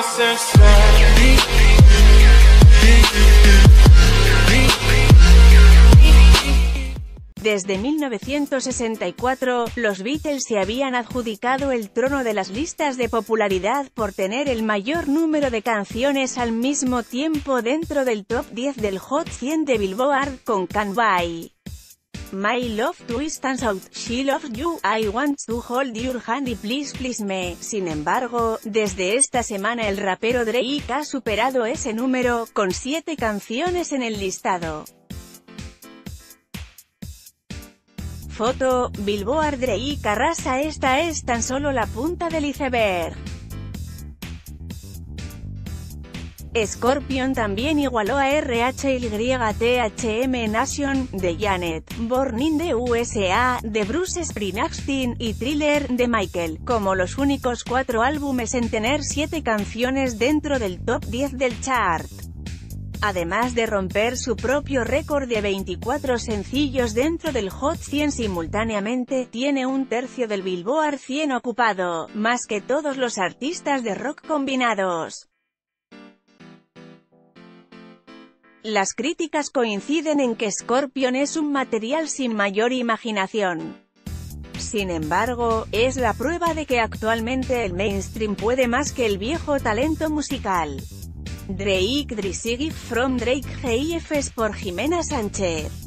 Desde 1964, los Beatles se habían adjudicado el trono de las listas de popularidad por tener el mayor número de canciones al mismo tiempo dentro del top 10 del Hot 100 de Billboard, con Can't Buy My Love to Stands Out, She Loves You, I Want to Hold Your Hand y Please Please Me. Sin embargo, desde esta semana el rapero Drake ha superado ese número, con 7 canciones en el listado. Foto, Billboard. Drake arrasa. Esta es tan solo la punta del iceberg. Scorpion también igualó a RHYTHM Nation, de Janet, Born in the USA, de Bruce Springsteen, y Thriller, de Michael, como los únicos 4 álbumes en tener 7 canciones dentro del top 10 del chart. Además de romper su propio récord de 24 sencillos dentro del Hot 100 simultáneamente, tiene un tercio del Billboard 100 ocupado, más que todos los artistas de rock combinados. Las críticas coinciden en que Scorpion es un material sin mayor imaginación. Sin embargo, es la prueba de que actualmente el mainstream puede más que el viejo talento musical. Drake Drizzy From Drake GIFs por Jimena Sánchez.